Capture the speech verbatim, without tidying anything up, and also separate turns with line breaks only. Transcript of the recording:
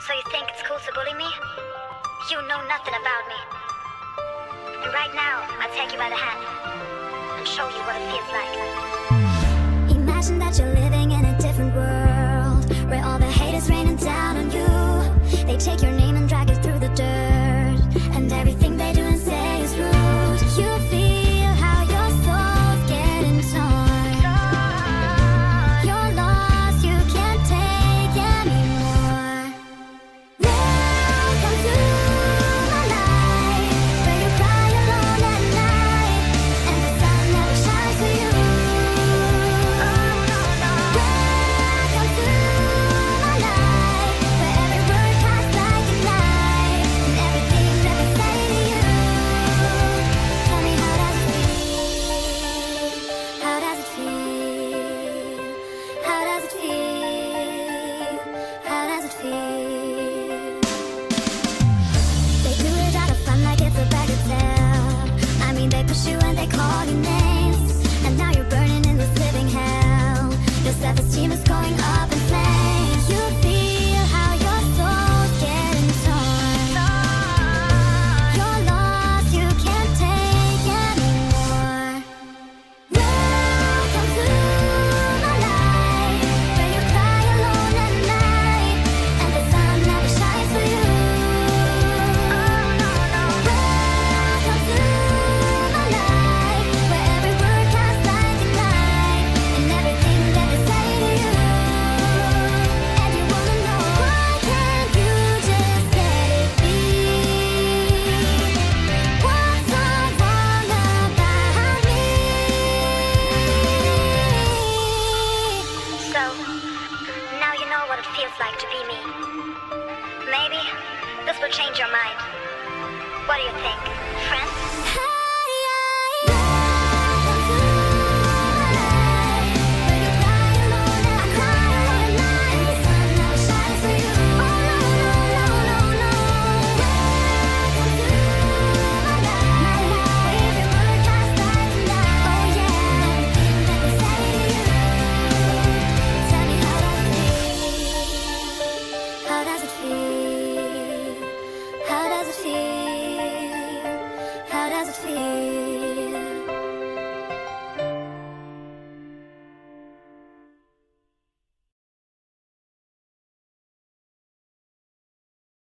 So you think it's cool to bully me? You know nothing about me. And right now, I'll take you by the hand and show you what it feels like. Imagine that you're living in a different world, where all the hate is raining down on you. They take your name and drag it through the dirt, and everything they do and say is rude. You feel how your soul's getting torn. You're lost, you can't take anymore. Welcome to my life, where you cry alone at night, and the sun never shines for you. Welcome to my life, where every word cuts like a knife, and everything that they say to you. Tell me, how does it feel? How does it feel? How does it feel? How does it feel? They do it out of fun like it's a bagatelle. I mean, they push you and they call you names, and now you're burning in this living hell. Your self-esteem is going up in flames. You feel how your soul's getting torn. You're lost, you can't take anymore. Welcome to my life, where you cry alone at night, and the sun never shines for you. Welcome to my life, where every word cuts like a knife, and everything that they say to you. And you wanna know, why can't you just let it be? What's so wrong about me? So, now you know what it feels like to be me. Maybe this will change your mind. What do you think, friend? How does it feel? How does it feel? How does it feel?